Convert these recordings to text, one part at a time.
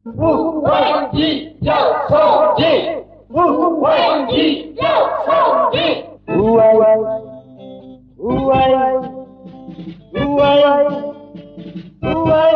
不为己要从己，不为己要从己。无为，无为，无为，无为，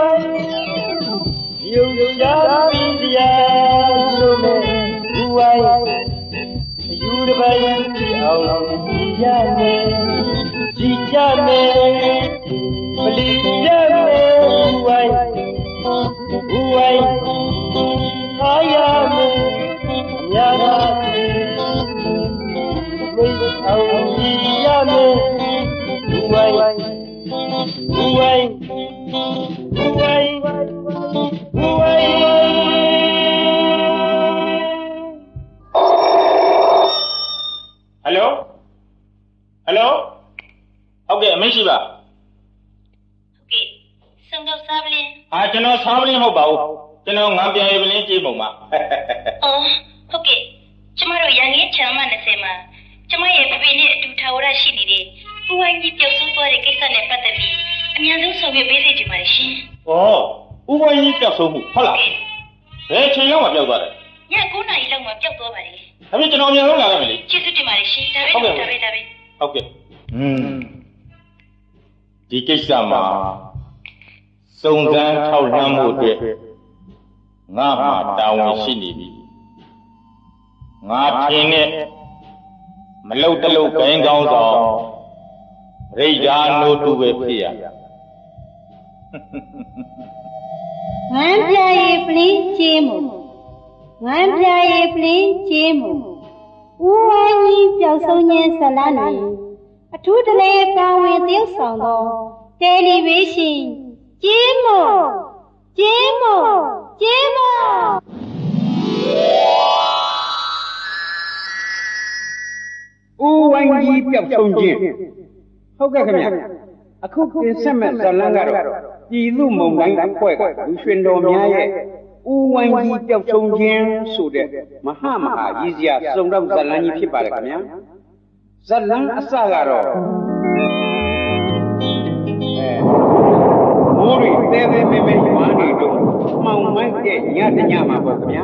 有家比家有美，无为，有的白有几家美，几家美，不离家美，无为，无为，他呀美，呀美。Hello? Hello? Okay, Messi ba? Okay, xong đâu sao lên? Cho nó sao lên không bảo, cho nó ngắm bia lên chỉ bụng mà. Okay, chúng ta rồi yang nghe chả mà nói xem mà, chúng ta về bên này tụt tháo ra xí đi, bố anh đi tiêu số tuổi cái sao này bắt đầu đi, anh nhớ lúc sau về bên này thì mà xí. Bố anh đi tiêu số mù, hả là? Thế chơi nhau mà tiêu tuổi đấy? Nhà cô này lâu mà tiêu tuổi vậy? Hãy cho nó nhớ là cái gì? Chỉ số thì mà xí, đave. Okay. Đi cái sao mà sông giang thao nam một địa, ngã mà đào xí đi. Ngã thiên này mà lâu tới lâu cái gạo giò rây ra nô tu về phía ngàn plei plei chemo ngàn plei plei chemo uai biểu sâu nhân sa la này thu đ lê cao nguyên tiếng sòng đó television chemo chemo chemo anh đi biểu sông gì? Không cái gì à? Aku pensam zalangaro. Di lu mong đánh quay cả xuyên đồ mía ye. Anh đi biểu sông gì số đấy. Maha izia sông đông zalani phi bare cái mía. Zalang asagaro. Mori teve me mani do. Mau mai ke nya ma ba cái mía.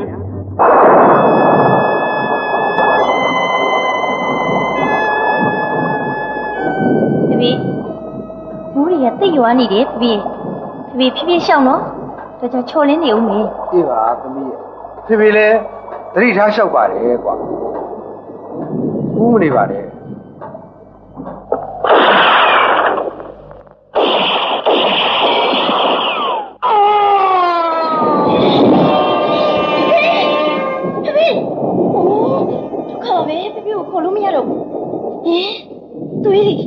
Bố đi tới giờ anh đi đấy, vì phía sau nó, cho cho lên nhiều mì. Đi vào, tụi mình lên, đi ra sau bà đấy quá, đi vào đấy. Khó về, khó lúc mới đâu. Tôi đi.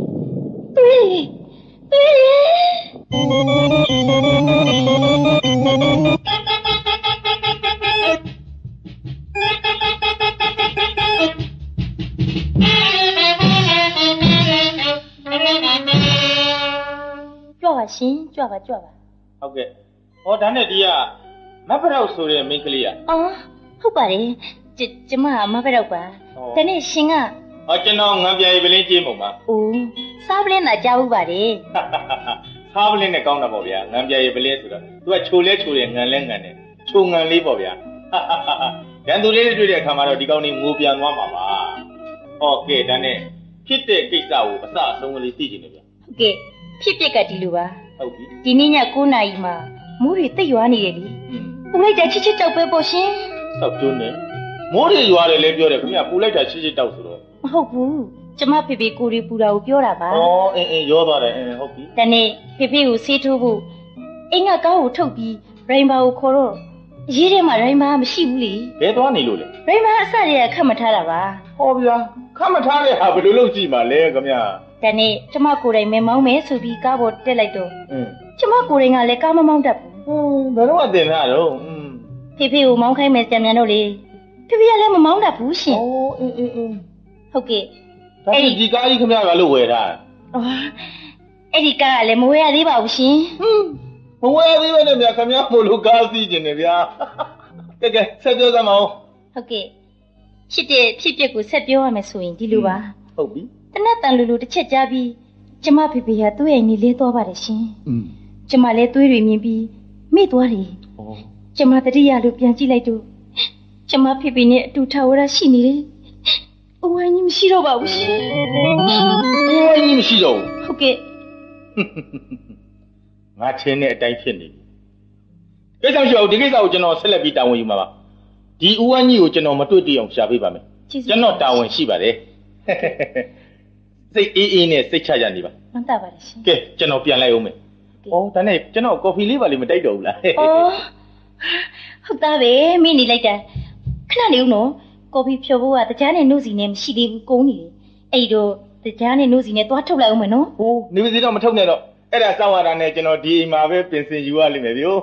Chua ba. Okay. Đó này đi à? Má phải đâu số mấy cái gì à? Không phải, chỉ mà má phải đâu ba. Thế này xin à? Cho nó ngắm bia bên chỉ một mà. Sao bên là cháu ba đi? Sao bên này con nào bảo bia, ngắm bia bên số đó. Tôi chua lên ngân này, chua ngân lấy bảo bia. Cái tôi lấy tôi để tham gia đi câu này ngủ bia ngon mà. Okay, đó này, phía cái sao, sao sống lấy tí gì nữa? Okay, phía cái đi luôn ba. Okay. Đi nhà cô này mà, mua được tới giờ này đi. Bố lấy trái chi tàu về bao nhiêu? Sao chú này? Mua được giờ này lấy biểu đấy, không nhá, bố lấy trái chi tàu rồi. Không bố, chúng ta phải cô đi bù đầu biểu là ba. Giờ đó đấy, okay. Thế này, phải u xí thu bù, anh à cáo thâu bi, rainbow khoro, gì đấy mà rainbow mà xíu lì. Cái đó này luôn đấy. Rainbow sao đấy không mà thay là ba? Bia, không mà thay là phải lâu gì mà lấy cái nhá. Thế này, chúng ta cô này mấy máu mấy số bi cá bột để lại đồ. Chúng ta cô này ngài lấy cá mà mong đập. Đó là tiền hả đâu. Phải u mong khai mấy trăm ngàn đâu đi. Phải lấy mà mong đập bù xí. Ok. Cái gì cá đi không nhá, vào lúc về ra. Cái cá lấy mua đi bảo xí. Mua đi về này không nhá, mua lúc cá gì chứ này bia. Cái, sẽ cho ra màu. Ok. Chị của sẽ biểu mà số đi luôn ba. Không biết. Thế nào tăng lulu để chết ra bi. Chăm mà phải à tôi anh lấy to bà đấy xí. Chăm mà lấy tôi rồi mình bi. Mấy tuổi đi. ကျမတတိယလို့ပြန်ကြည့်လိုက်တော့ကျမဖေဖေနဲ့အတူထာဝရရှိနေတယ်။ဦးဝိုင်းကြီးမရှိတော့ပါဘူးရှင်။ဦးဝိုင်းကြီးမရှိတော့ဘူး။ဟုတ်ကဲ့။ငါချင်းနဲ့အတိုင်းဖြစ်နေပြီ။ကိစ္စရှိအောင်ဒီကိစ္စကိုကျွန်တော်ဆက်လက်ပြီးတာဝန်ယူမှာပါ။ဒီဦးဝိုင်းကြီးကိုကျွန်တော်မတွေ့တည်အောင်ရှာပေးပါမယ်။ကျွန်တော်တာဝန်ရှိပါတယ်။စိတ်အေးနဲ့စိတ်ချရနေပါ။မှန်ပါပါတယ်ရှင်။ကဲကျွန်တော်ပြန်လိုက်အောင်မယ်။အော်ဒါနဲ့ကျွန်တော်ကော်ဖီလေးပါလေးမတိုက်တော့ဘူးလား။အော်ဟုတ်သားပဲမင်းနေလိုက်တာခဏနေဦးနော်ကော်ဖီဖြော်ဖို့ကတရားနဲ့နှုတ်စီနဲ့မရှိသေးဘူးကုန်းနေတယ်အဲ့တော့တရားနဲ့နှုတ်စီနဲ့သွားထုတ်လိုက်အောင်မယ်နော်ဟိုနေပါစီတော့မထုတ်နဲ့တော့အဲ့ဒါစောက်ရတာနဲ့ကျွန်တော်ဒီအိမ်မှာပဲပြင်ဆင်ယူရလိမ့်မယ်ဗျို့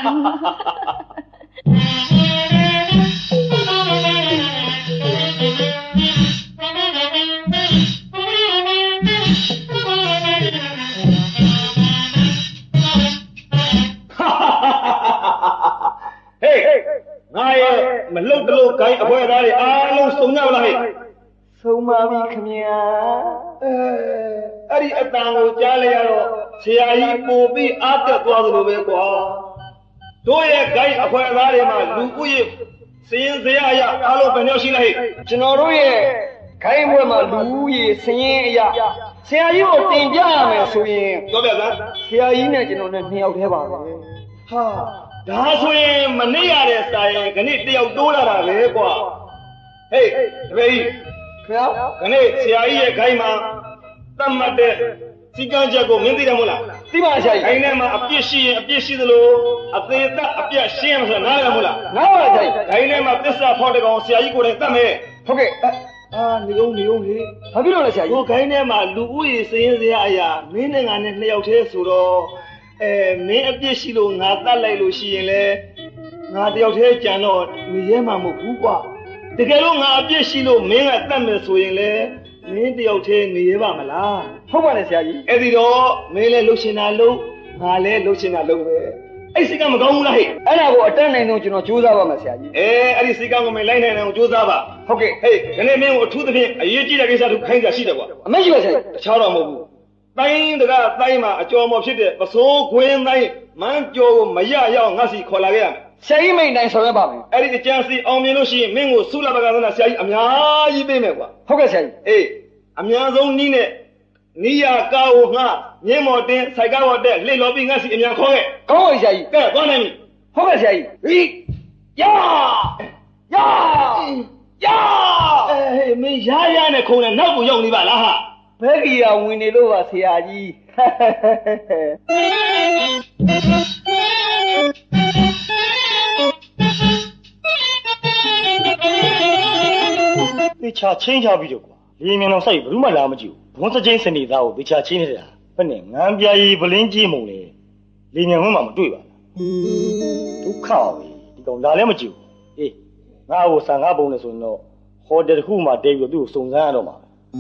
ငါရဲ့မလုတ်တလို့ဂိုင်းအဖွဲသားတွေအားလုံးစုံကြပါလားဟဲ့စုံပါပြီခင်ဗျာအဲ့ဒီအတန်ကိုကြားလိုက်ရတော့ဆရာကြီးပို့ပြီးအားတက်သွားသလိုပဲကွာတို့ရဲ့ဂိုင်းအဖွဲသားတွေမှာလူဦးရေစည်ရင်စရာအရအားလုံးဘယ်နှယောက်ရှိလဲဟဲ့ကျွန်တော်တို့ရဲ့ဂိုင်းဘွဲမှာလူဦးရေစည်ရင်အရဆရာကြီးကိုတင်ပြရမယ်ဆိုရင်ပြောပြစမ်းဆရာကြီးနဲ့ကျွန်တော်နဲ့2ယောက်တည်းပါပဲဟာဒါဆိုရင်မနေ့ရတဲ့စာရင်ခဏတယောက်တိုးလာတာပဲကွာဟေးတပည့်ကြီးခင်ဗျာခဏဆရာကြီးရဲ့ခိုင်းမှာတတ်မှတ်တဲ့စီကံချက်ကိုမင်းသိတယ်မဟုတ်လားသိပါဆရာကြီးခိုင်းထဲမှာအပြစ်ရှိရင်အပြစ်ရှိသလိုအသေးသက်အပြတ်ရှင်းရမှာဆိုတာနားလည်မဟုတ်လားနားပါဆရာကြီးခိုင်းထဲမှာသစ္စာဖောက်တဲ့ကောင်ဆရာကြီးကိုယ်တိုင်တတ်မယ်ဟုတ်ကဲ့နေုံလေဘာဖြစ်လို့လဲဆရာကြီးဟိုခိုင်းထဲမှာလူဦးရေစင်းစရာအရာမင်းနဲ့ငါနဲ့2ယောက်တည်းဆိုတော့မင်းအပြစ်ရှိလို့ငါတတ်လိုက်လို့ရှိရင်လေငါတယောက်တည်းကြံတော့နေရဲမှာမဟုတ်ဘူးကွာတကယ်လို့ငါအပြစ်ရှိလို့မင်းကတတ်မယ်ဆိုရင်လေမင်းတယောက်တည်းနေရပါမလားဟုတ်ပါတယ်ဆရာကြီးအဲ့ဒီတော့မင်းလည်းလှုပ်ရှင်တာလှုပ်ငါလည်းလှုပ်ရှင်တာလှုပ်ပဲအဲ့စိတ်ကမကောင်းဘူးလားဟဲ့အဲ့ဒါကိုအတတ်နိုင်တော့ကျွန်တော်ကြိုးစားပါမယ်ဆရာကြီးအဲ့ဒီစိတ်ကကိုမလိုက်နိုင်အောင်ကြိုးစားပါဟုတ်ကဲ့ဟေးဒီနေ့မင်းကိုအထူးသဖြင့်အရေးကြီးတဲ့ကိစ္စတို့ခိုင်းကြရှိတယ်ကွာအမရှိပါဆရာကြီးတခြားတော့မဟုတ်ဘူးတိုင်းတကားတိုင်းမှာအကျော်မော်ဖြစ်တဲ့ပစိုးခွင်းတိုင်းမန်းကျော်ကိုမရရောက်ငါစီခေါ်လာခဲ့ရမယ်ဆရာကြီးမိန်တိုင်းဆောင်ရွက်ပါမယ်အဲ့ဒီအကျန်းစီအောင်မြင်လို့ရှိရင်မင်းကိုဆုလာပကသနာဆရာကြီးအများကြီးပေးမယ်ကွာဟုတ်ကဲ့ဆရာကြီးအေးအများဆုံးနီးနဲ့နီးရကားကိုငါမြင်းမော်တင်းစိုက်ကားပေါ်တက်လှစ်လော်ပြီးငါစီအများခေါ်ခဲ့ကောင်းပါဆရာကြီးကဲသွားနိုင်ပြီဟုတ်ကဲ့ဆရာကြီးဟိယာဟေးမင်းရနဲ့ခုံနဲ့နောက်ကိုရောက်နေပါလားဟာဘယ်ကြီးရဝင်နေလို့ပါဆရာကြီးသေချာချင်းချပြီးတော့ကွာလေမြန်အောင်စိုက်ဘယ်သူမှလာမကြည့်ဘူးဘုန်းစချင်းစနေသားကိုသေချာချင်းနေတာဘယ်နဲ့ငန်းပြားကြီးဗလင်းကြီးမုံလေလေမြန်ဝင်မှမတွေ့ပါဘူးဒုက္ခပဲဒီကောင်လာလည်းမကြည့်ဘူးအေးငါ့ကိုဆန်ကားပုံလေဆိုရင်တော့ဟိုတယ်တစ်ခုမှတဲပြီးတော့သူ့ကိုစုံစမ်းရတော့မှာ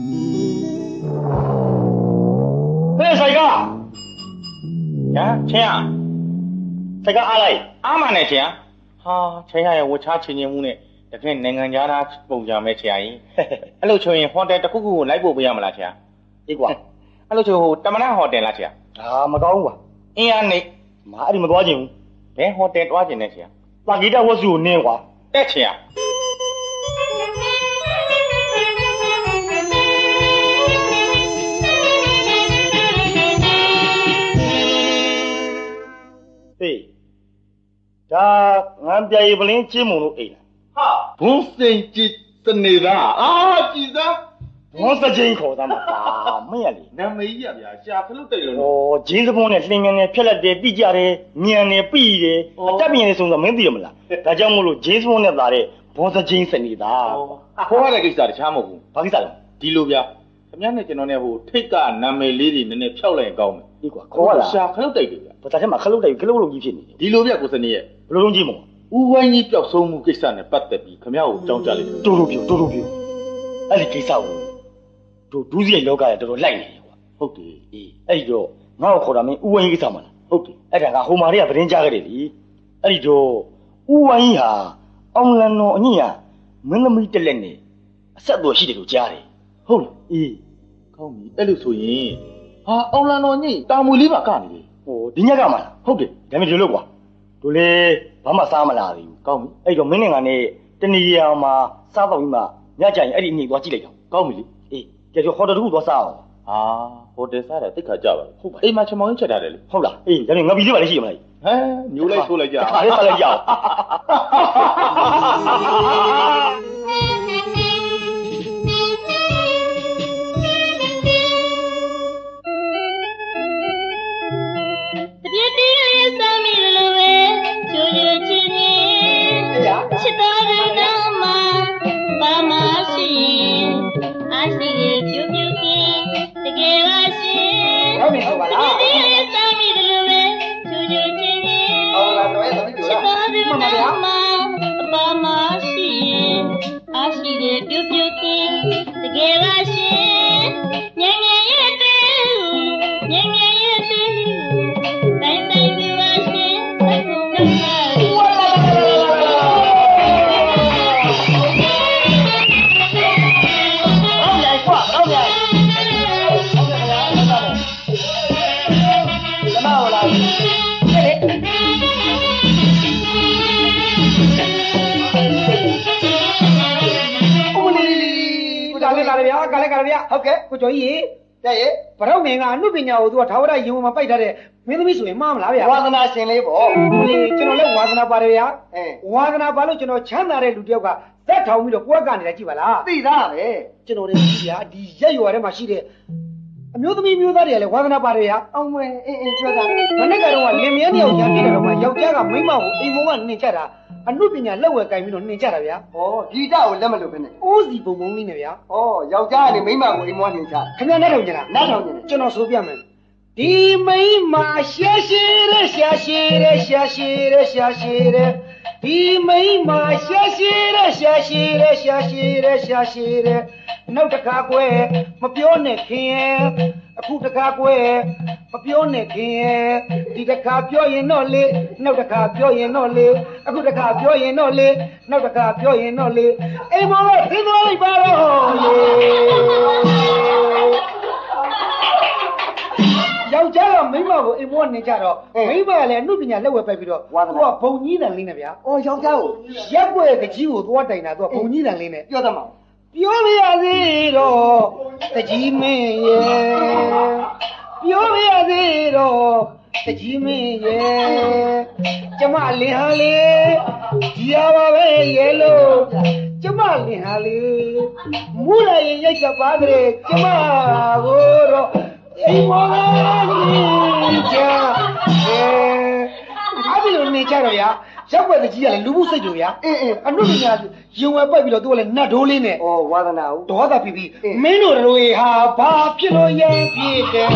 ပဲဆိုင်ကညာချင်းဆိုင်ကအားလိုက်အားမနဲ့ချင်းဟာချင်းရရဲ့ဝချချင်းချင်းမှုနဲ့တကယ်နိုင်ငံသားပုံကြမဲ့ချင်းရင်အဲ့လိုချိုရင်ဟိုတယ်တစ်ခုခုကိုလိုက်ပို့ပေးရမလားချင်းအေးကွာအဲ့လိုချိုဟိုတမနာဟိုတယ်လားချင်းမကောင်းဘူးကွာအင်းအားနေမအဲ့ဒီမသွားချင်ဘူးဘယ်ဟိုတယ်တွားချင်နေချင်းပါဂီတာဝတ်စုကိုနင်းကွာတက်ချင်းဟေးဒါငန်းပြားကြီးပလင်းချင်းမုံလို့အိမ်ဟာဘုံစိန်ကြည်တနေသားကြည်သားဘုံစချင်းခေါ်သားမှာမင်းရလေနာမည်ကြီးဗျာရှာခလုတ်တိတ်လို့ဂျင်းစပွန်းနဲ့လှင်မြန်နဲ့ဖြက်လက်တယ်တိကြတယ်မြန်တယ်ပြီးတယ်အတက်မြန်နေဆုံးဆိုမင်းသိရမလားဒါကြောင့်မို့လို့ဂျင်းစပွန်းနဲ့လာတဲ့ဘုံစချင်းစနေသားခေါ်ရတဲ့ကိစ္စတခြားမဟုတ်ဘူးဘာကိစ္စလဲဒီလိုဗျာခင်ဗျားနဲ့ကျွန်တော်နဲ့ဟိုထိတ်ကနာမည်လေးတွေနည်းနည်းဖြောက်လိုက်ရင်ကောင်းမယ်ဒီကွာခေါ်လာရှာခလုတ်တိတ်တယ်ဗျာဘာသာထဲမှာခလုတ်တိတ်ခလုတ်လုံးကြီးဖြစ်နေဒီလိုဗျကိုစနေရဲ့ဘလိုလုံးကြီးမဟုတ်ဦးဝိုင်းကြီးပျောက်ဆုံးမှုကိစ္စနဲ့ပတ်သက်ပြီးခင်ဗျားကိုကြောင်းကြလိုက်တိုးတိုးပြောအဲ့ဒီကိစ္စကိုတို့ဒူးစီရဲ့လောကရတော်တော်လိုက်နေတယ်ကွာဟုတ်တယ်အေးအဲ့ဒီတော့ငါ့ကိုခေါ်တာမင်းဦးဝိုင်းကြီးကိစ္စမလားဟုတ်တယ်အဲ့ဒါကဟိုမာတွေကသတင်းကြားခဲ့တယ်လीအဲ့ဒီတော့ဦးဝိုင်းကြီးဟာအောင်လန်တော်အညညာမင်းသမီးတက်လက်နဲ့အဆက်အသွယ်ရှိတယ်လို့ကြားတယ်ဟုတ်လားအေးကောင်းပြီအဲ့လိုဆိုရင်ဟာအောင်လန်တော်ညိတာမွေလေးပါကနေတယ်ဟိုဒီညက်ကမှလားဟုတ်တယ်ဒါပေမဲ့ဒီလိုကွာတို့လေဘာမှစားမလာသေးဘူးကောင်းပြီအဲ့တော့မင်းနဲ့ငါနဲ့တဏီရအောင်မှာစားတော့ပြီးမှညကြရင်အဲ့ဒီအငိမ့်သွားကြည့်လိုက်တော့ကောင်းပြီလေအေးကြည့်ဟိုတယ်တစ်ခုသွားစားအောင်ဟာဟိုတယ်စားတယ်တိတ်ခါကြပါလားဟုတ်ပါအိမ်မှာချမောင်းချက်ထားတယ်လေဟုတ်လားအေးဒါနဲ့ငါပြီးသေးပါလေရှိရမလားဟမ်ညိုးလိုက်ထိုးလိုက်ကြအားလေးစားလိုက်ကြအောင်ဟုတ်ကဲ့ကိုကျော်ကြီးတဲ့ရဲ့ဗရောင်းမင်းကအမှုပညာကိုသူကထာဝရယုံမှာပိုက်ထားတဲ့မင်းသမီးဆိုရင်မှားမလားဗျာဝါသနာရှင်လေးပေါ့ကျွန်တော်လည်းဝါသနာပါတယ်ဗျာဝါသနာပါလို့ကျွန်တော်ချမ်းသာတဲ့လူတယောက်ကဇက်ထောင်ပြီးတော့ကိုယ်ကနေကြည့်ပါလားသိသားပဲကျွန်တော်လည်းကြည့်ဗျာဒီရက်ရွာထဲမှာရှိတဲ့အမျိုးသမီးမျိုးသားတွေကလည်းဝါသနာပါတယ်ဗျာအောင်မင်းပြောတာမနေ့ကတော့လင်မယားတယောက်ရန်ပြတယ်တော့မှယောက်ျားကမိန်းမကိုအိမ်မောကနှင်ချတာအမှုပညာလက်ဝဲကင်ပြီးတော့နှင်ချတာဗျာဩဂီတကိုလက်မလို့ပဲနဲ့အိုးစီပုံပုံလေးနဲ့ဗျာဩယောက်ျားကနေမိန်းမကိုအိမ်မောနှင်ချခင်ဗျားနဲ့ထောင်ကြလားနဲ့ထောင်ကြတယ်ကျွန်တော်ဆိုပြမယ်ဒီမိန်းမရှာရှိတဲ့ရှာရှိတဲ့ရှာရှိတဲ့ရှာရှိတဲ့ဒီမိန်းမရှာရှိတဲ့ရှာရှိတဲ့ရှာရှိတဲ့ရှာရှိတဲ့နောက်တစ်ခါကွယ်မပြောနဲ့ခင်အခုတစ်ခါကွယ်မပြောနဲ့ခင်ဒီတစ်ခါပြောရင်တော့လေနောက်တစ်ခါပြောရင်တော့လေအခုတစ်ခါပြောရင်တော့လေနောက်တစ်ခါပြောရင်တော့လေအိမ်မောကသင်သွားလိုက်ပါတော့လေယောက်ျားကမိန်းမကိုအိမ်မောနေကြတော့မိန်းမကလည်းအမှုပညာလက်ဝဲပိုက်ပြီးတော့သူကဘုံကြီးတန်လေးနဲ့ဗျာအော်ယောက်ျားကိုရက်ွက်ကကြီးကိုသွားတိုင်တာသူကဘုံကြီးတန်လေးနဲ့ပြောသမှာပြောပြရသေးတော့တကြီးမင်းရဲ့ပြောပြရသေးတော့တကြီးမင်းရဲ့ကျမလင်ဟာလေဒီရပါပဲရဲ့လို့ကျမလင်ဟာလေမူလာရင်ရိုက်ကပါကြတယ်ကျမကိုတော့အိမ်မောနေကြအဲ့ဒီလိုနေကြတော့ဗျာရောက်ွက်တကြီးကလည်းလူမှုစိတ်တို့ဗျာအနုပညာယုံဝဲပိုက်ပြီးတော့သူကလည်းနတ်ဒိုးလေးနဲ့ဩဝါသနာဦးဒေါသပြီးပြီးမင်းတို့တို့ဟာဘာဖြစ်လို့ရံပြည့်တယ်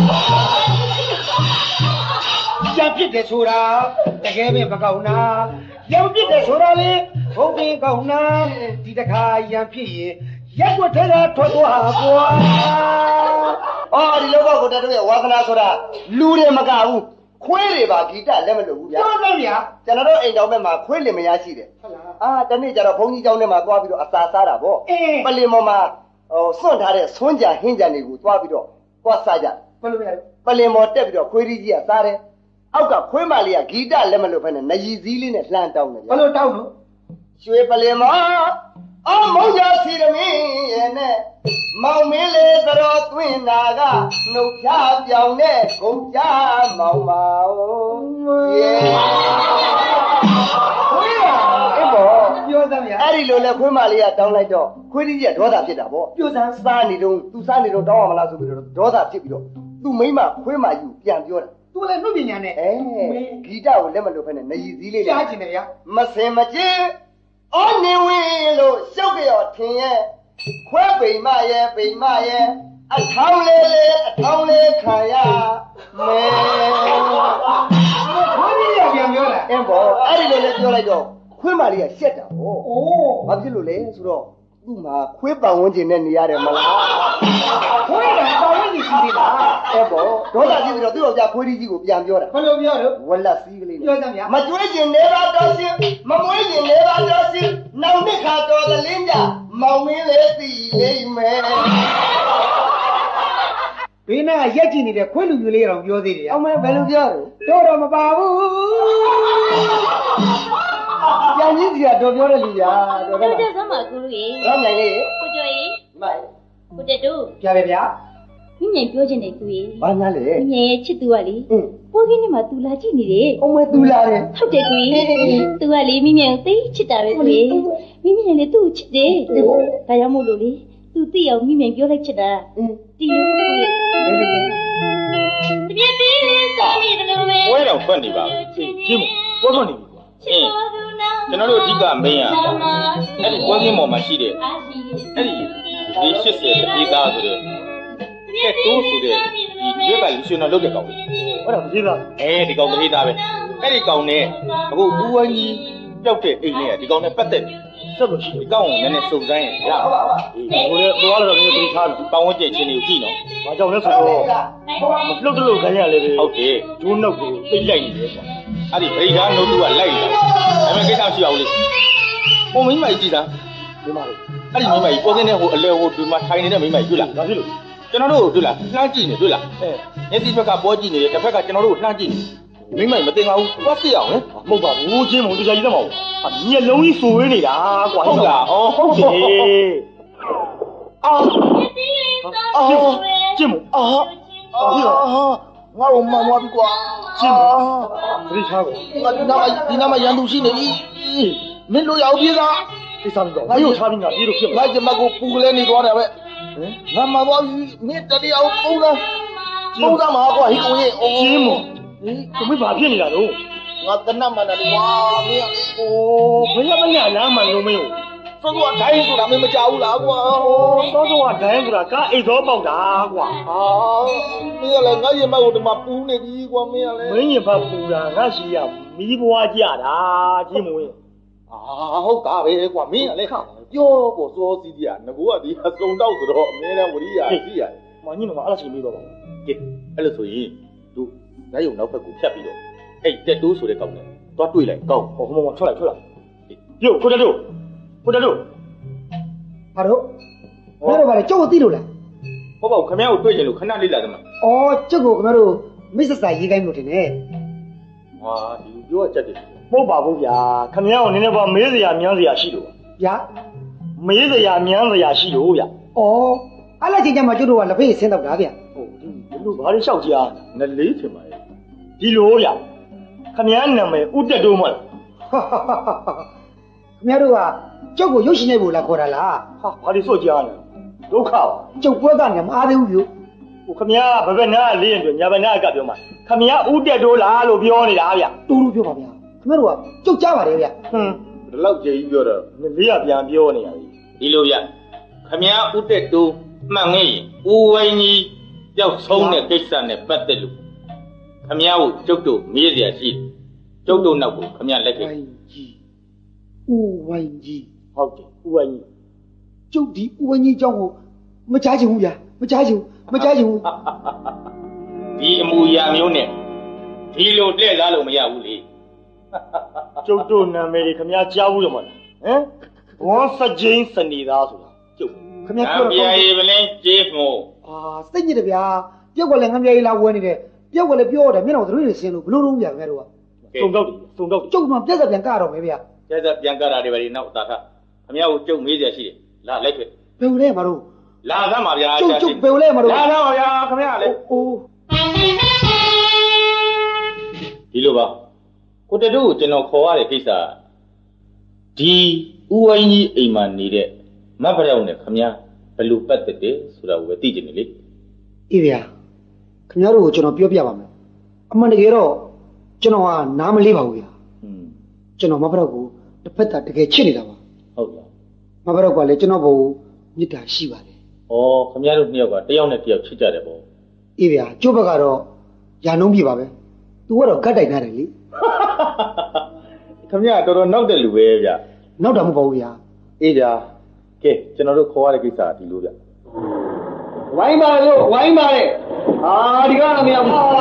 ရံပြည့်တယ်ဆိုတာတကယ်ပဲမကောင်းနာရံပြည့်တယ်ဆိုတာလေဟုတ်ပြီကောင်းနာဒီတခါရံပြည့်ရင်ရက်ွက်ထဲကထွက်သွားကွာအော်ဒီလောကကိုတတို့ရဲ့ဝါသနာဆိုတာလူတွေမကဘူးခွေးတွေပါဂီတလက်မလို့ဘူးဗျာဟုတ်ပါဗျာကျွန်တော်တို့အိမ်ကျောင်းဘက်မှာခွေးလင်မယားရှိတယ်ဟုတ်လားတနေ့ကျတော့ဘုန်းကြီးကျောင်းထဲမှာသွားပြီးတော့အစာစားတာပေါ့ပလင်ပေါ်မှာစွန့်ထားတဲ့ဆွန်းကြံဟင်းကြံတွေကိုသွားပြီးတော့သွားစားကြဘယ်လိုလဲပလင်ပေါ်တက်ပြီးတော့ခွေးကြီးကစားတယ်အောက်ကခွေးမလေးကဂီတလက်မလို့ဖက်နဲ့နရီစည်းလေးနဲ့လှမ်းတောင်းတယ်ဘယ်လိုတောင်းလို့ရွှေပလင်မှာအော်မုံရစီရမင်းရဲ့နဲ့မောင်မင်းလေးသတော်သွင်းနာကနှုတ်ဖြားပြောင်းတဲ့ဂုံကြမောင်မောင်ယေခွေးရအေးပေါ့ပြောစမ်းဗျာအဲ့ဒီလိုလဲခွေးမလေးကတောင်းလိုက်တော့ခွေးကြီးကဒေါသဖြစ်တာပေါ့ပြောစမ်းစားနေတော့သူစားနေတော့တောင်းရမလားဆိုပြီးတော့ဒေါသဖြစ်ပြီးတော့သူ့မိမခွေးမယူပြန်ပြောတာသူလည်းနှုတ်ပညာနဲ့ဂီတကိုလက်မလို့ဖက်နဲ့နရီစည်းလေးကြားချင်တယ်ဗျာမစင်မကျင်းအော်နေဝင်လို့ရှုပ်ကြော်ထင်ရဲ့ခွဲပိန်မရဲ့ပိန်မရဲ့အထောင်းလေးခံရမယ်ခွေးကြီးပြန်ပြောလားအင်းပေါ့အဲ့ဒီလိုလေးပြောလိုက်တော့ခွေးမလေးကရှက်တာပေါ့အိုးဘာဖြစ်လို့လဲဆိုတော့သူ့မှာခွေးပန်ဝန်းကျင်နဲ့နေရတယ်မလားခွေးကပန်ဝန်းကျင်ရှိသေးလားအဲ့ပေါ့ဒေါသကြီးပြီးတော့သူ့ယောက်ျားခွေးကြီးကိုပြန်ပြောတာဘယ်လိုပြောလို့ဝလက်စည်းကလေးပြောစမ်းဗျာမကျွေးကျင်နေပါတော့ရှင်မမွေးကျင်နေပါတော့ရှင်နောက်နှစ်ခါတော်သလင်းကြမောင်မင်းလေးသိလိမ့်မယ်ဘေးနာရက်ကြည့်နေတဲ့ခွေးလူမျိုးလေးတောင်ပြောသေးတယ်အမေဘယ်လိုပြောလဲတော့မပါဘူးပြန်ကြီးစီကတော့ပြောတယ်လူညာတော်တော်တယ်ကြစမ်းပါကိုလူကြီးရောမြိုင်လေးကိုကျော်ကြီးမိုက်ကိုတက်တို့ပြပဲဗျာမိမြင်ပြောချင်တယ်ကိုကြီးဘာညာလဲမိမြင်ရဲ့ချစ်သူကလေပိုးခင်းနေမှာသူလာကြည့်နေတယ်အမေသူလာတယ်ဟုတ်တယ်ကိုကြီးသူကလေမိမြင်ကိုသိချစ်တာပဲကိုကြီးမိမြင်လေသူ့ကိုချစ်တယ်ဒါကြောင့်မို့လို့လေသူသိအောင်မိမြင်ပြောလိုက်ချစ်တာဒီလိုကိုကြီးတပြည့်ပြည့်လေးစောင်းမိတယ်လို့ပဲဝဲတော့ဖွက်နေပါဘူးကျင်းမို့ပေါ်တော့နေပြီကွာကျွန်တော်တို့အဓိကမင်းရအဲ့ဒီပွဲကင်းပေါ်မှာရှိတဲ့အဲ့ဒီဒီ80တပြေးသားဆိုတဲ့ကဲတိုးဆိုတဲ့ဒီရွက်ကလူရှင်တော်လုပ်တဲ့ကောင်လေးဟုတ်တယ်ပြေးသားဒီကောင်တပြေးသားပဲအဲ့ဒီကောင်နဲ့အခုဦးဝင်းကြီးကြောက်တဲ့အိမ်လေးကဒီကောင်နဲ့ပတ်သက်တယ်ဆက်လို့ရှိတယ်ဒီကောင်ကိုနည်းနည်းစုံစမ်းရင်ရပါပါဟိုလေသွားလာတော့မျိုးပြေးထားတယ်ပတ်ဝန်းကျင်ချင်းတွေကိုကြည့်နော်ဘာကြောင့်လဲဆိုတော့မလှုပ်တလို့ခံရလေပဲဟုတ်တယ်ဒိုးနောက်ကိုသိလိုက်နေတယ်ကွာအဲ့ဒီဗရိဒါနိုးသူကလိုက်နေတာဒါပေမဲ့ကိစ္စရှိအောင်လေဟိုမိမကြီးကြည့်တာဒီမှာလေအဲ့ဒီမိမကြီးပေါ်ကနေဟိုအလဲဟိုဒီမှာထိုင်နေတဲ့မိမကြီးတွေ့လားဒါဖြစ်လို့ကျွန်တော်တို့တွေ့လားလှမ်းကြည့်နေတွေ့လားမျက်စိဘက်ကပေါ်ကြည့်နေတယ်တစ်ဖက်ကကျွန်တော်တို့လှမ်းကြည့်နေမိမကြီးမသိပါဘူးသွားပြအောင်လေမဟုတ်ပါဘူးချင်းမုံတရားကြီးတော့မဟုတ်မျက်လုံးကြီးစိုးဝေးနေတာကွာဟုတ်လားအော်ဟုတ်တယ်ချင်းမုံငါတို့မှန်သွားပြီကွာချင်းမုံသတိထားကွာငါဒီနားမှာရန်သူရှိနေပြီမင်းတို့ရောက်ပြေးသားကိစ္စပြီးတော့ငါတို့ထားပြီးငါပြေးလို့ဖြစ်မှာငါကျမကိုပူကလေးနေသွားတယ်ပဲငါမှန်သွားပြီမင်းတတိယအောင်ပုံသားမှာကွာဟိကောင်ကြီးချင်းမုံသူမဘာဖြစ်နေတာတော့ငါတနတ်မှန်တယ်ကွာမင်းโอ้ဘယ်ရမညာလားမှန်လို့မင်းစောစောဒိုင်းဆိုတာမင်းမကြောက်ဘူးလားကွာစောစောကဒိုင်းဆိုတာကားအိတ်သောပေါက်တာကွာမင်းကလည်းငါရင်မကိုဒီမှာပူနေပြီကွာမင်းကလည်းမင်းရင်ဖတ်ပူတာငါရှိရမီးဘွားကြတာချင်းမုံဟုတ်တာပဲကွာမင်းကလည်းပြောပေါ်စောစီးကြီးကငကိုကဒီအစုံတော့ဆိုတော့အမြဲတမ်းဝရိယကြီးရတယ်မညင်းတော့အဲ့လိုချိန်ပြီးတော့ကဲအဲ့လိုဆိုရင်သူဓာတ်ရုံနောက်ဘက်ကိုဖြတ်ပြီးတော့အဲ့တက်တိုးဆိုတဲ့ကောင်နဲ့သွားတွေ့လိုက်ကောင်းဟိုမထွက်လိုက်ပြုတ်ကိုတက်တို့ဘာတို့ဘယ်တော့ပါလဲကျုပ်ကိုသိလို့လားဟုတ်ပါဘူးခင်ဗျားကိုတွေ့ကြလို့ခဏလေးလာတယ်မှာအော်ကျုပ်ကိုခင်ဗျားတို့မိတ်ဆက်စာရေးခိုင်းလို့ထင်တယ်ဟာဒီပြောချက်တယ်မဟုတ်ပါဘူးဗျာခမည်းကိုနည်းနည်းပါမေးစရာမြန်းစရာရှိလို့ဗျာမေးစရာမြန်းစရာရှိလို့ဗျအော်အဲ့လိုက်ချင်းကျမှကျုပ်တို့ကလက်ဖေးဆင်းတော့တာဗျဟုတ်ဒီလိုဘာလို့လျှောက်ကြအားငလေးထင်ပါရဲ့ဒီလိုဗျခမည်းနာမည်ဥတက်တို့မဟုတ်ခင်ဗျားတို့ကကျုပ်ကိုရုပ်ရှင်နေဖို့လာခေါ်တာလားဟာဘာလို့စော့ကြအားလဲဒုက္ခပါကျုပ်ပွဲကနေမအားသေးဘူးဗျဟိုခမည်းဘယ်ဘက်နားလေးရင်တို့ညာဘက်နားကပြောမှာခမည်းဥတက်တို့လားလို့ပြောနေတာဗျတူတူပြောပါဗျာခင်ဗျားတို့ကကျုပ်ကြားပါတယ်ဗျဟွန်းဒီလောက်ကြည်ကြီးပြောတော့လေးကပြန်ပြောနေရတယ်ဒီလိုဗျခင်ဗျားဥတက်တိုးမှန်ငဲ့ရင်ဦးဝင်းကြီးပျောက်ဆုံးတဲ့ကိစ္စနဲ့ပတ်သက်လို့ခင်ဗျားကိုကျုပ်တို့မေးစရာရှိကျုပ်တို့နောက်ကိုခင်ဗျားလက်ခဲ့ဦးဝိုင်းကြီးဟုတ်တယ်ဥဝိုင်းကြီးကျုပ်ဒီဦးဝိုင်းကြီးအကြောင်းကိုမကြားချင်ဘူးဗျာမကြားချင်ဘူးဒီအမူအရာမျိုးနဲ့ဒီလိုလှည့်စားလို့မရဘူးလေကျုပ်တို့နာမည်တွေခမည်းကြားဘူးရမလားဟမ်ဘောစကြင်းစနေသားဆိုတာကျုပ်ခင်ဗျားပြောပြာရီပလင်းကျေးမို့စိတ်ညစ်တယ်ဗျာပြုတ်ကလည်းငမ်းပြားကြီးလာဝဲနေတယ်ပြုတ်ကလည်းပြောတယ်မျက်နှာသတိတွေဆင်းလို့ဘလို့လုံးဗျာခင်ဗျားတို့ကစုံတော့တယ်ကျုပ်မှပြက်စက်ပြန်ကတော့မယ်ဗျာကျက်ပြန်ကြတာတွေပဲဒီနောက်တာခခင်ဗျားကိုကျုပ်မေးစရာရှိတယ်လာလိုက်ခဲ့ဘယ်လိုလဲမတို့လာသမ်းပါဗျာကျုပ်ဘယ်လိုလဲမတို့လာသမ်းပါဗျာခင်ဗျားလေအိုးဒီလိုပါကိုတတို့ကိုကျွန်တော်ခေါ်ရတဲ့ကိစ္စဒီဥဝိုင်းကြီးအိမ်မှာနေတဲ့မတ်ဖရောက်နဲ့ခင်ဗျားဘယ်လိုပတ်သက်တယ်ဆိုတာကိုပဲသိကြနေလေအေးဗျာခင်ဗျားတို့ကိုကျွန်တော်ပြောပြပါမယ်အမှန်တကယ်တော့ကျွန်တော်ကနားမလေးပါဘူးဗျာကျွန်တော်မဖရက်ကိုတစ်ဖက်တကယ်ချစ်နေတာပါဟုတ်လားမဖရက်ကလည်းကျွန်တော်ဘုံမြစ်တာရှိပါတယ်ဩခင်ဗျားတို့နှစ်ယောက်ကတယောက်နဲ့တယောက်ချစ်ကြတယ်ပေါ့အေးဗျာကျုပ်ဘက်ကတော့ယာနှုံးပြပါပဲသူကတော့ဂတ်တိုင်ထားတယ်လေခင်ဗျားတော်တော်နောက်တဲ့လူပဲဗျာနောက်တာမဟုတ်ပါဘူးဗျာအေးဗျာကဲကျွန်တော်တို့ခေါ်ရတဲ့ကိစ္စကဒီလိုဗျာဝိုင်းပါလို့ဝိုင်းပါလေဒီကတော့မရဘူးဟေး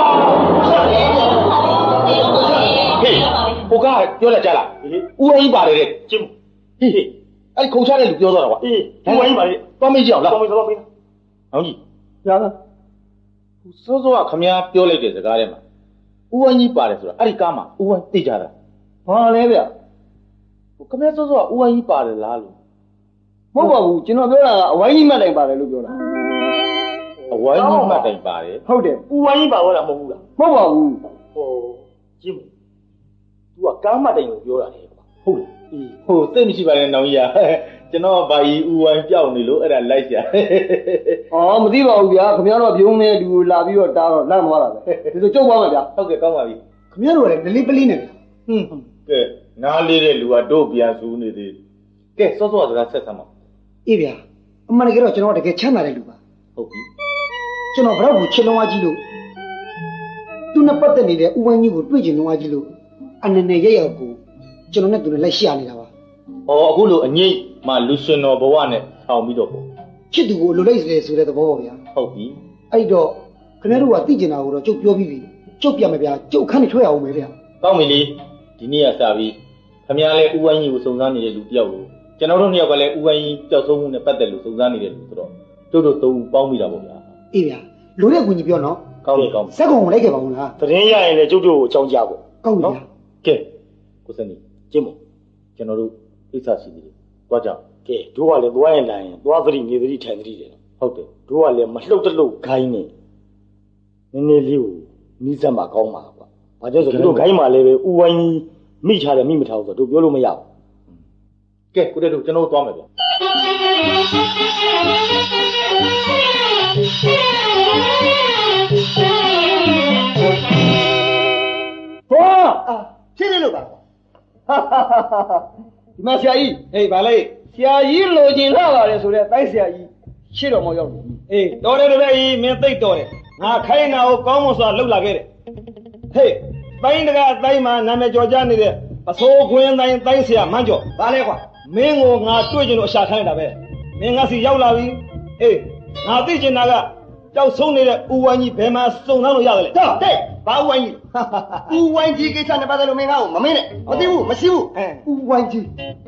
ဟိုကပြောလိုက်ကြလားဦးအိမ်ပါတယ်တဲ့ကျင်းဟေးအဲ့ခုံချတဲ့လူပြောသွားတာကွာအေးဥဝိုင်းပါလေသွားမေးကြအောင်လားတော့မေးတော့မေးအောင်ကြီးရလားစောစောကခမည်းပြောလိုက်တဲ့စကားထဲမှာဦးဝင်းကြီးပါတယ်ဆိုတာအဲ့ဒီကားမှာဦးဝင်းသိကြတာဘာလဲဗျခမည်းစောစောကဦးဝင်းကြီးပါတယ်လားလို့မဟုတ်ပါဘူးကျွန်တော်ပြောတာကအဝိုင်းကြီးမှတ်တိုင်ပါတယ်လို့ပြောတာအဝိုင်းကြီးမှတ်တိုင်ပါတယ်ဟုတ်တယ်ဦးဝင်းကြီးပါတော့မဟုတ်ဘူးလားမဟုတ်ပါဘူးဟိုကြည့်မသူကကားမှတ်တိုင်ကိုပြောတာလေကွာဟုတ်လားဟိုသိမရှိပါနဲ့နောင်ကြီးကျွန်တော်ဗာကြီးဦးဝိုင်းပြောက်နေလို့အဲ့ဒါလိုက်ရှာမသိပါဘူးဗျာခင်ဗျားတို့ပြုံးနေတူလာပြီးတော့တားတော့လန့်သွားတာပဲဒီလိုကြုတ်သွားမှာဗျာဟုတ်ကဲ့ကောင်းပါပြီခင်ဗျားတို့ကလည်းဒလိပလိနေတယ်ကဲနားလေးတဲ့လူကတို့ပြန်စူးနေသေးကဲစောစောစကားဆက်ဆံပါအေးဗျာအမှန်တကယ်တော့ကျွန်တော်တကယ်ချမ်းသာတဲ့လူပါဟုတ်ပြီကျွန်တော်ဘယ်တော့ကိုချစ်လုံးဝကြီးလို့သူနဲ့ပတ်သက်နေတဲ့ဦးဝင်းကြီးကိုတွေ့ချင်လုံးဝကြီးလို့အနေနဲ့ရရောက်ကိုကျွန်တော်နဲ့သူနဲ့လိုက်ရှာနေတာပါအခုလိုအငိမ့်မှလူရှင်တော်ဘဝနဲ့ဆောင်ပြီးတော့ပေါ့ချစ်သူကိုလိုလိုက်လေဆိုတဲ့သဘောပါဗျာဟုတ်ပြီအဲ့တော့ခင်ဗျားတို့ကသိကျင်တာကိုတော့ကျုပ်ပြောပြီးပြီကျုပ်ပြမယ်ဗျာကျုပ်ခန်းနေထွက်ရအောင်မယ်ဗျာကောင်းပြီလေဒီနေ့ကစပြီးခင်ဗျားလည်းဦးဝင်းကြီးကိုစုံစမ်းနေတဲ့လူတယောက်လို့ကျွန်တော်တို့နှစ်ယောက်ကလည်းဦးဝင်းကြီးကြောက်ဆုံးမှုနဲ့ပတ်သက်လို့စုံစမ်းနေတဲ့လူဆိုတော့တို့သုံးပေါင်းမိတာပေါ့ဗျာအေးဗျာလိုတဲ့ကူညီပြောနော်ကောင်းပြီကောင်းပြီစက်ကုန်လိုက်ခဲ့ပါဦးလားသတင်းရရင်လည်းကျုပ်တို့ကိုအကြောင်းကြားပေါ့ကောင်းပြီဗျာကဲကိုစနေကျင်းမို့ကျွန်တော်တို့ကိစ္စရှိသေးတယ်သွားကြကဲတို့ကလည်းသွားရင်လာရင်သွားသတိနေသတိထိုင်သတိတယ်ဟုတ်တယ်တို့ကလည်းမလှုပ်တလှုပ်ခိုင်းနေနည်းနည်းလေးကိုနီးစပ်မှာကောင်းမှာကွာဘာကြောင့်ဆိုတို့ခိုင်းမှာလည်းပဲဥဝိုင်းကြီးမိချတယ်မိမထားဘူးဆိုတို့ပြောလို့မရဘူးကဲကိုတဲ့တို့ကျွန်တော်သွားမယ်ဗျဟောရှင်းနေလို့ပါဒီမှာဆရာကြီးဟေးဗာလေဆရာကြီးလိုချင်လာပါတယ်ဆိုတော့တိုက်ဆရာကြီးရှေ့တော်မောရောက်တယ်အေးတော်တယ်တပည့်ကြီးမင်းသိတော်တယ်ငါခိုင်းတာကိုကောင်းမွန်စွာလှုပ်လာခဲ့တယ်ဟေးတိုင်းတကအတိုင်းမှာနာမည်ကျော်ကြနေတဲ့အစိုးခွင်းတိုင်းဆရာမန်းကျော်ဗာလေကွာမင်းကိုငါတွေ့ကျင်လို့အရှာခိုင်းတာပဲမင်းငါစီရောက်လာပြီအေးငါသိကျင်တာကကြောက်ဆုံးနေတဲ့ဦးဝိုင်းကြီးဘယ်မှာစုံနှောင်းလို့ရကြလဲတော့တဲ့ဘာဦးဝိုင်းကြီးဦးဝိုင်းကြီးကိစ္စနဲ့ပတ်သက်လို့မင်းငါ့ကိုမမင်းနဲ့မသိဘူးမရှိဘူးဦးဝိုင်းကြီး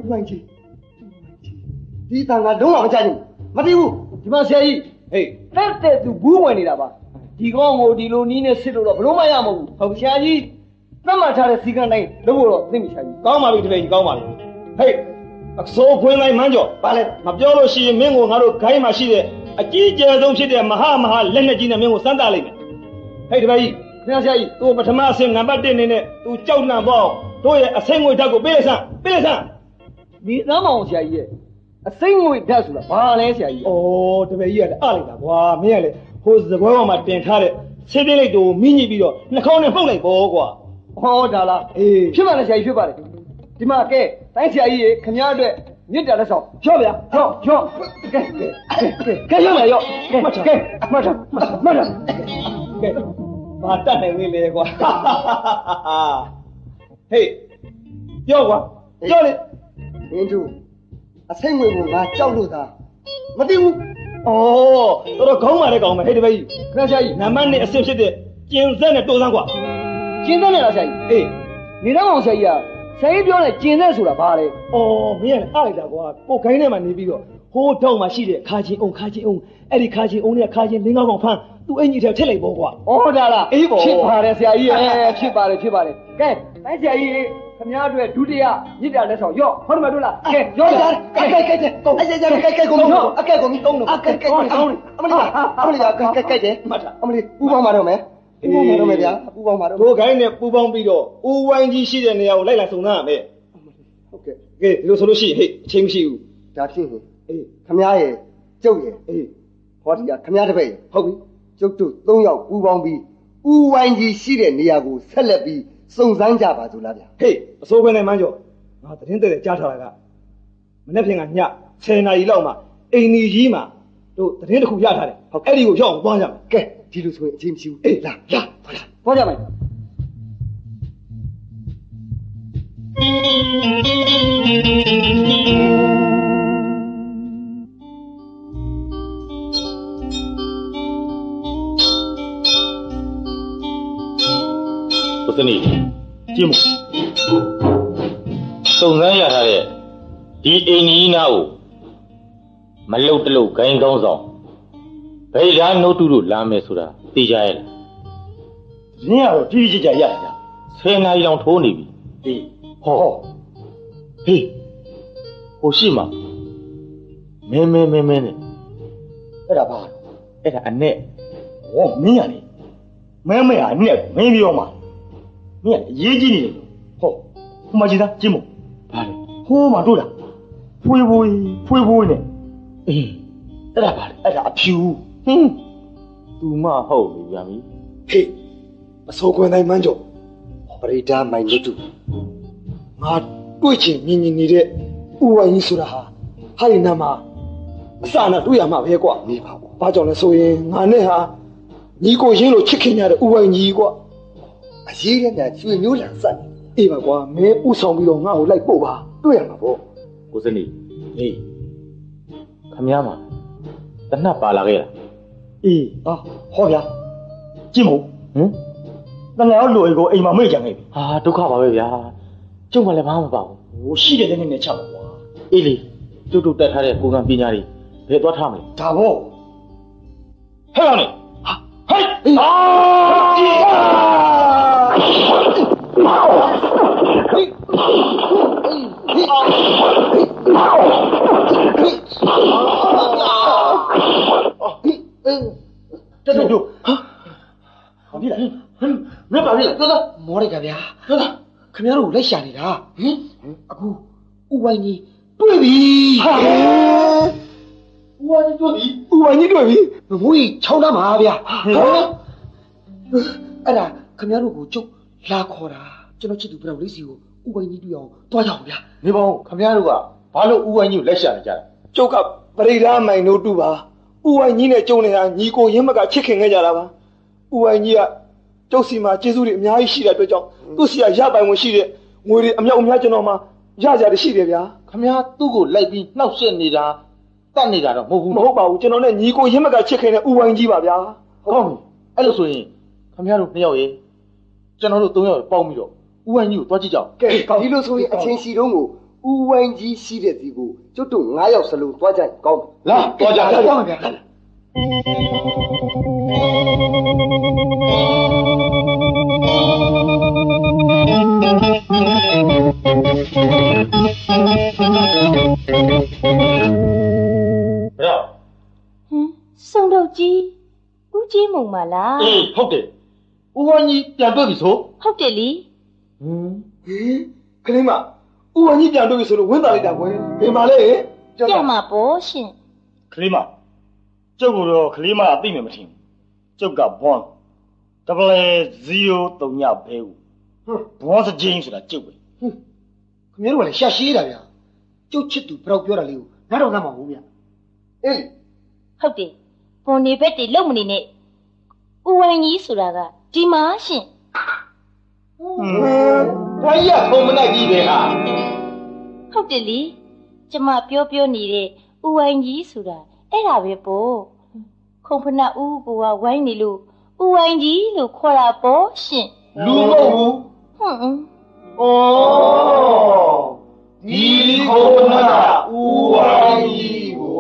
ဒီတန်ကလုံးဝမကြိုက်ဘူးမသိဘူးဒီမှာဆရာကြီးဟေးတဲ့သူဘူးဝင်နေတာပါဒီကောင်းကိုဒီလိုနီးနဲ့စစ်လို့တော့ဘလို့မရမဟုတ်ဘူးဟုတ်ဆရာကြီးသတ်မှတ်ထားတဲ့စီကံတိုင်းလုပ်ဖို့တော့သိမိဆရာကြီးကောင်းပါပြီတပည့်ကြီးကောင်းပါပြီဟေးအစိုးခွင်းတိုင်းမန်းကျော်ဗာလဲမပြောလို့ရှိရင်မင်းကိုငါတို့ခိုင်းမှရှိတဲ့အကြီးကျယ်ဆုံးဖြစ်တဲ့မဟာလက်နဲ့ကြီးနဲ့မင်းကိုစမ်းသပ်လိုက်မယ်ဟဲ့တပည့်ကြီးခင်ဗျားဆရာကြီးသူပထမအဆင့်နံပါတ်1နေနဲ့သူကြောက်လန့်ပေါ့တို့ရဲ့အစိမ့်ငွေဓာတ်ကိုပေးလိုက်စမ်းဒီသမ်းမောင်ဆရာကြီးရဲ့အစိမ့်ငွေဓာတ်ဆိုတာဘာလဲဆရာကြီးဩတပည့်ကြီးကလည်းအားလိုက်တာကွာမင်းကလည်းဟိုစပွဲပေါ်မှာတင်ထားတဲ့ဆေးသေးလိုက်တို့မင်းညစ်ပြီးတော့နှာခေါင်းနဲ့မှုတ်လိုက်ပေါ့ကွာဟောဒါလားအေးဖြစ်ပါလေဆရာကြီးဖြစ်ပါလေဒီမှာကဲတိုင်းဆရာကြီးခင်ဗျားအတွက်မြစ်တာလက်ဆောင်ရော့ဗျာရော့ကဲရော့မယ်ရော့မှတ်တာကဲဘာတတ်နိုင်နေလဲကွာဟေးပြောကွာပြောလေမင်းတို့အစိမ့်ငွေကိုငါကြောက်လို့သာမသိဘူးဩတော်ခေါင်းပါလေကောင်းမယ်ဟေးတပည့်ကြီးခင်ဗျားဆရာကြီးနံပါတ်1အဆင့်ဖြစ်တဲ့ကျင်ဆက်နဲ့တိုးစမ်းကွာကျင်ဆက်နဲ့လားဆရာကြီးအေးနေတော့အောင်ဆရာကြီးကဆရာကြီးပြောတယ်ကျင်သက်ဆိုတာဘာလဲ။အော်မင်းကအားလိုက်တာကွာ။ကိုခိုင်းထဲမှာနေပြီးတော့ဟိုးတောက်မှာရှိတဲ့ခါချင်းအောင်အဲ့ဒီခါချင်းအောင်နဲ့ခါချင်းလင်းကောင်းဖမ်းသူ့အင်ကြီးထဲထည့်လိုက်ပေါ့ကွာ။အော်ဒါလားအေးပေါ့ဖြစ်ပါတယ်ဆရာကြီးရဲ့ဖြစ်ပါတယ်။ကဲတိုင်းဆရာကြီးခင်ဗျားအတွက်ဒုတိယမြစ်တာလက်ဆောင်ရော့ဟုတ်တယ်မတို့လား။ကဲရော့လား။ကဲကုန်အကဲကုန်ရော့အကဲကုန်ပြီးတုံးတော့အကဲကုန်အမလီကဲတယ်မှတ်တာအမလီဥပမာတော့မယ်ပူပေါင်းပါတော့မယ်ဗျာပူပေါင်းပါတော့တို့ခိုင်းနဲ့ပူပေါင်းပြီးတော့ဦးဝိုင်းကြီးရှိတဲ့နေရာကိုလိုက်လာစုံစမ်းရမယ်ဟုတ်ကဲ့ဒီလိုဆိုလို့ရှိရင်ဟေ့အချိန်မရှိဘူးဒါဖြစ်ရင်အေးခမ ्या ရဲ့ကျုပ်ရဲ့အေးဟောဒီကခမ ्या တစ်ပည့်ဟုတ်ပြီကျုပ်တို့3ယောက်ပူပေါင်းပြီးဦးဝိုင်းကြီးရှိတဲ့နေရာကိုဆက်လက်ပြီးစုံစမ်းကြပါစို့လားဗျာဟေးအစိုးခွင့်နဲ့မန်းကျော်ငါသတင်းတဲ့ကြားထားတာကမနေ့ဖြန်ကည10 နာရီလောက်မှအိမ်ကြီးကြီးမှာတို့သတင်းတစ်ခုရထားတယ်ဟုတ်အဲ့ဒီကိုရောက်အောင်သွားကြမယ်ကဲဒီလိုဆိုရင်အချိန်မရှိဘူးအေးလာသွားကြမယ်စနေကြည့်မစုံစမ်းရထားတဲ့ဒီအိမ်ကြီးနာကိုမလုတ်တလုတ်ဂိုင်းကောင်းဆောင်ဗိဓာနှုတ်တုတို့လာမယ်ဆိုတာသိကြရဲ့ရင်းကတော့တိတိကျကျရတယ်ဗျာ 10 နာရီတောင်ထိုးနေပြီအေးဟောဟေးဟိုရှိမှာမင်းနဲ့အဲ့ဒါဘာအဲ့ဒါအနဲ့ဟောမင်းရလေမဲမဲဟာနဲ့မင်းပြောမှာမင်းကအရေးကြီးနေတယ်ဟောဟိုမှာကြည့်သားကြည့်မို့ဘာလဲဟိုးမှာတို့လားဖွေးနဲ့အေးအဲ့ဒါဘာလဲအဲ့ဒါအဖြူဟင်းသူမဟုတ်လေဗျာမီဟေးအစိုးခွန်တိုင်းမန်းကျော်ပရိဒါမိုင်လွတ်တူငါတွေ့ချင်မြင်နေတဲ့ဥဝိုင်းကြီးဆိုတာဟာဒီနာမှာအစနာတွေ့ရမှာပဲကွာနေပါဘာကြောင့်လဲဆိုရင်ငါနဲ့ဟာညီကိုရင်းလို့ချစ်ခင်ရတဲ့ဥဝိုင်းကြီးကွာအရေးရတဲ့ရွှေမျိုးလံဆက်အေးပါကွာမင်းဥဆောင်ပြီးတော့ငါ့ကိုလိုက်ပို့ပါတွေ့ရမှာပေါ့ကိုစနေဟေးခမည်းမတနတ်ပါလာခဲ့လားအေးဟောဗျာကြည့်မို့ဟမ်တန်ရောလူအိမ်ကိုအိမ်မှာမေ့ကြခဲ့ပြီဟာဒုက္ခပါပဲဗျာကျုပ်မှလည်းဘာမှမပါဘူးဟိုရှိတဲ့နဲ့ချပါကွာအေးလေကျုပ်တို့တက်ထားတဲ့ကိုယ်ကံပညာတွေဘယ်သွားထားမလဲဒါပေါ့ဟဲ့ကောင်နေဟဲ့တို့ဟာပြီလားမင်းပါပြီလားတော်တော်မောရကြဗျာဟုတ်လားခင်ဗျားတို့လိုက်ရှာနေတာဟင်အခုဥဝိုင်းကြီးတွေ့ပြီဟာဦးဝိုင်းတို့ပြီဥဝိုင်းကြီးတွေ့ပြီငွေချောင်းသားမှာဗျာဟုတ်အဲ့ဒါခင်ဗျားတို့ကိုကျုပ်လာခေါ်တာကျွန်တော်ချစ်သူပြောက်လေးစီကိုဥဝိုင်းကြီးတွေ့အောင်တွားကြအောင်ဗျာနေပေါင်းခမည်းတော်ကဘာလို့ဥဝိုင်းကြီးကိုလက်ရှာနေကြတာကျုပ်ကပရိဒါမိုင်တို့တူပါဥဝိုင်းကြီးနဲ့ကျုံနေတာညီကိုရင်းမကချစ်ခင်ခဲ့ကြတာပါဥဝိုင်းကြီးကကျုပ်စီမှာကျေးဇူးတွေအများကြီးရှိတဲ့အတွက်ကြောင့်သူ့စီကရပိုင်ဝင်ရှိတဲ့ငွေတွေအမြောက်အများကျွန်တော်မှာရကြတယ်ရှိတယ်ဗျာခမည်းသူ့ကိုလိုက်ပြီးနှောက်ရှက်နေတာတတ်နေတာတော့မဟုတ်ဘူးမဟုတ်ပါဘူးကျွန်တော်နဲ့ညီကိုရင်းမကချစ်ခင်တဲ့ဥဝိုင်းကြီးပါဗျာဟုတ်ပြီအဲ့လိုဆိုရင်ခမည်းတော်2ယောက်ရေကျွန်တော်တို့3ယောက်ပေါင်းပြီးတော့ဥဝိုင်းကြီးကိုတွားကြည့်ကြအောင်ကဲဒီလိုဆိုရင်အချင်းစီတုံးကိုဥဝိုင်းကြီးရှိတဲ့စီကိုကျွတ်တို့9ယောက်စလုံးတွားကြရင်ကောင်းတယ်လာတွားကြလာတောင်းဗျာဘရောစုံတော့ကြီးဦးကြီးမုံပါလားအေးဟုတ်တယ်ဥဝိုင်းကြီးပြန်တွေ့ပြီဆိုဟုတ်တယ်လी ဟင်းဟင်ခလေးမဥဝိုင်းကြီးပြန်တွေ့ပြီဆိုတော့ဝင်းသားလိုက်တာကွယ်ဘယ်မှာလဲပြတ်မှာပေါ့ရှင်ကလေးမကျုပ်ကတော့ကလေးမအသိမြင်မထင်ဘူးကျုပ်ကဘွန်0039ဘဲဦးဘွန်စဂျင်းဆိုတာကျုပ်ပဲခင်ဗျားတို့ကလည်းရှာရှိတာဗျာကျုပ်ချစ်သူဘယ်တော့ပြောတာလေးကိုနားတော့နားမဟုတ်ဗျာအေးဟုတ်တယ်ဘွန်နေဘက်တွေလုံမနေနဲ့ဦးဝိုင်းကြီးဆိုတာကဒီမှာရှင်ဘိုင်းရဖုံမလိုက်ကြီးပဲဟာဟုတ်တယ်လीကျမပြောနေတဲ့ဦးဝိုင်းကြီးဆိုတာအဲ့ဒါပဲပေါ့ခုံဖနဦးကိုကဝိုင်းနေလို့ဦးဝိုင်းကြီးလို့ခေါ်တာပေါ့ရှင်လူမဟုတ်ဘူးဟွန်းဩဒီခုံနာဥဝိုင်းကြီးကို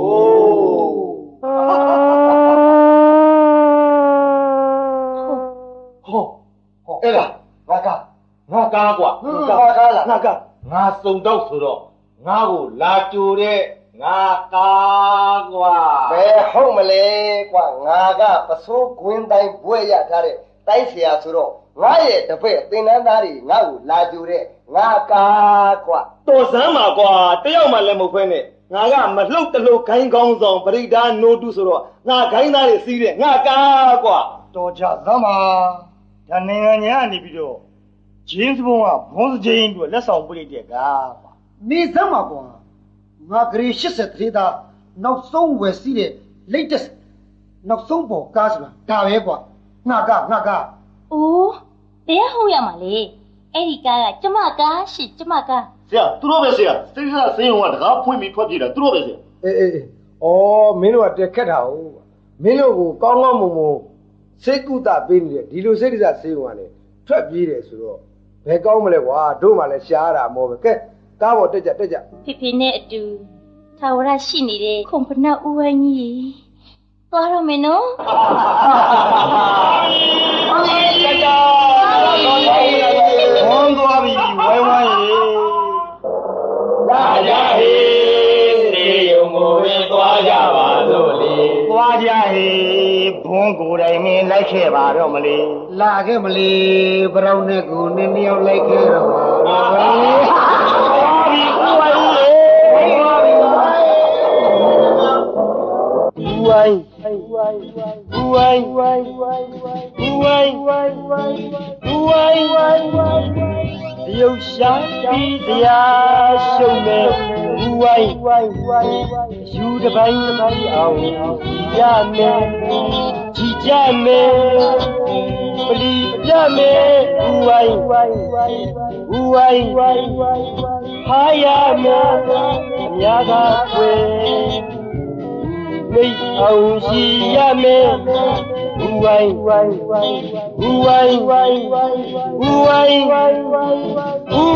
အဲ့ဒါငါကငါကားกว่าငါကားလားငါကငါစုံတော့ဆိုတော့ငါ့ကိုလာကြိုတဲ့ငါကားกว่าဘယ်ဟုတ်မလဲကွာငါကပစိုးကွင်းတိုင်းဘွဲ့ရထားတဲ့တိုင်းဆရာဆိုတော့ငါရဲ့တပည့်သင်္นานသားတွေငါ့ကိုလာကြိုတဲ့ငါကားကွာတော်စမ်းပါကွာတယောက်မှလည်းမဟုတ်ဖ ೇನೆ ငါကမလှုပ်တလို့ခိုင်းကောင်းဆောင်ပရိဒါနိုတုဆိုတော့ငါခိုင်းသားတွေစီးတဲ့ငါကားကွာတော်ကြသမ်းပါဒါနိုင်ငံညာကနေပြီးတော့ဂျင်းစ်ဘုံကဘွန်စဂျင်းတို့လက်ဆောင်ပေးလိုက်တဲ့ကားကွာနေစမ်းပါကွာငါဂရေ80သေးသားနောက်ဆုံးဝယ်စီးတဲ့ latest နောက်ဆုံးပေါ်ကားဆိုတာဒါပဲကွာငါကအိုးတရားဟုတ်ရမှာလေအဲ့ဒီကားကကျမကားရှိကျမကားဆရာသူတို့ပဲဆရာစိတ်ဆင်းုံကတကားဖွင့်ပြီးထွက်ပြေးတာသူတို့ပဲဆရာအေးမင်းတို့ကတက်ခက်တာဟုတ်မင်းတို့ကိုကောင်းကောင်းမွန်မွန်စိတ်ကူတာပေးနေတယ်ဒီလိုစိတ်ဒဇဆေးုံကလည်းထွက်ပြေးတယ်ဆိုတော့ဘယ်ကောင်းမလဲကွာတို့မှလည်းရှားတာမောပဲကဲကားပေါ်တက်ကြဖေဖေနဲ့အတူထာဝရရှိနေတဲ့ခုံဖနဦးဝိုင်းကြီးသွားတော့မယ်နော်ဘုံသွားပြီဝိုင်းဝိုင်းရေလာကြဟေးနေုံကိုပဲသွားကြပါစို့လေသွားကြဟေးဘုံကိုယ်တိုင်မင်းလိုက်ခဲ့ပါတော့မလေးလာခဲ့မလေးဘရောင်းနဲ့ကိုနင်းယောက်လိုက်ခဲ့တော့ပါသွားပြီဝိုင်းရေသွားပြီဝိုင်းဝိုင်းဝိုင်းဝိုင်းဝိုင်းဝိုင်းဝိုင်းဝိုင်းဝိုင်းဝိုင်းဝိုင်းဝိုင်းရုပ်ရှားပြီးတရားရှုံးမယ်ဝိုင်းဝိုင်းဝိုင်းယူတပိုင်းအောင်ရမယ်ကြည်ကြမယ်ပလီပြမယ်ဝိုင်းဝိုင်းဝိုင်းဝိုင်းဝိုင်းဟာရမယ်အများသာွယ်မိတ်အောင်ရှိရမယ်ဝိုင်းဝိုင်းဝိုင်းဝိုင်းဝိုင်းဝိုင်းဝိုင်းဝိုင်းဝိုင်း